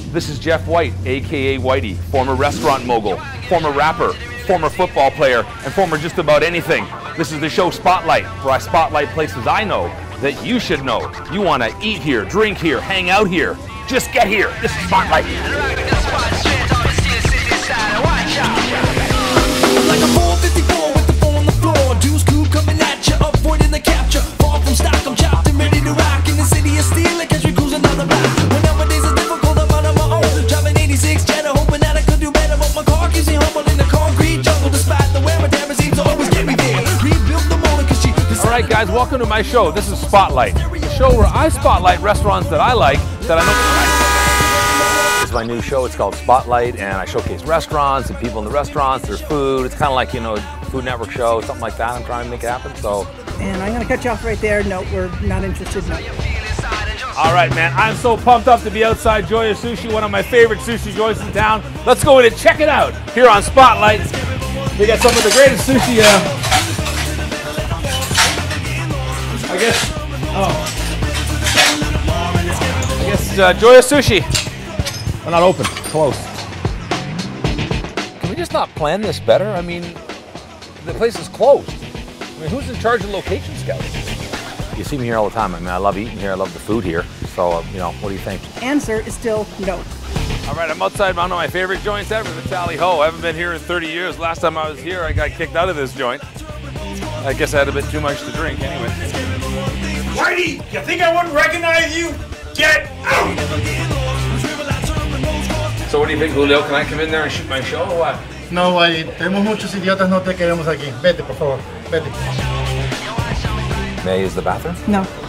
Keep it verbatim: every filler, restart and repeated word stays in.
This is Jeff White, aka Whitey, former restaurant mogul, former rapper, former football player, and former just about anything. This is the show Spotlight, where I spotlight places I know that you should know. You want to eat here, drink here, hang out here. Just get here. This is Spotlight. Like a four fifty-four with the four on the floor, Deuce Coupe coming at you, avoiding the capture. Far from stock, I'm chopped and ready to rock. In the city of steel, like country cruise another block. When nowadays it's difficult, I'm out on my own. Driving eighty-six Jetta, hoping that I could do better. But my car keeps me humble in the concrete jungle. Despite the wear, my dad seems to always get me there. Rebuilt the motor cause she... All right, guys, welcome to my show. This is Spotlight, the show where I spotlight restaurants that I like, that I know. It's my new show. It's called Spotlight, and I showcase restaurants and people in the restaurants, their food. It's kind of like, you know, a Food Network show, something like that. I'm trying to make it happen, so. And I'm going to cut you off right there. No, we're not interested. No. All right, man. I'm so pumped up to be outside Joya Sushi, one of my favorite sushi joints in town. Let's go in and check it out here on Spotlight. We got some of the greatest sushi. Uh, I guess. Oh. I guess uh, Joya Sushi. We're not open. Close. Can we just not plan this better? I mean, the place is closed. I mean, who's in charge of location scouting? You see me here all the time. I mean, I love eating here. I love the food here. So, uh, you know, what do you think? Answer is still no. All right, I'm outside one of my favorite joints ever, the Tally Ho. I haven't been here in thirty years. Last time I was here, I got kicked out of this joint. I guess I had a bit too much to drink anyway. Whitey, you think I wouldn't recognize you? Get out! So what do you think, Julio? Can I come in there and shoot my show or what? No, Whitey. Tenemos muchos idiotas, no te queremos aquí. Vete, por favor. Vete. May, is the bathroom? No.